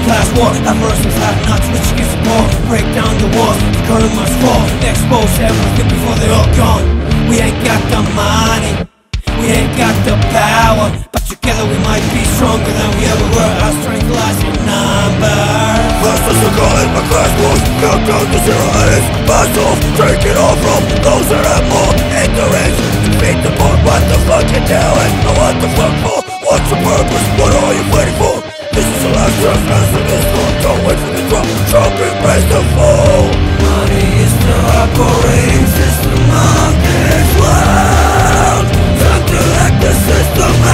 class war. Adversaries have nuts which gives support. Break down the walls, the curtain must fall. Expose everything before they're all gone. We ain't got the money, we ain't got the power, but together we might be stronger than we ever were. Our strength lies in numbers. First as a college, my class was count down to zero and it's fast off. Take it all from those that have more ignorance. Defeat the board, what the fuck you doing? And what the fuck for? What's your purpose? What are you fighting for? This is the last chance, answer this one. Don't wait for the drop, Trump embrace the fall. Money is the operating system of this world. Time to hack the system.